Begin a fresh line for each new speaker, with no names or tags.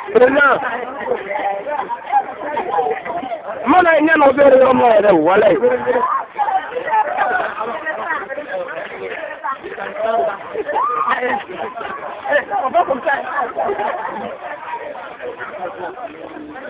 Président, mon ami n'a pas de nom, voilà. On va comme ça.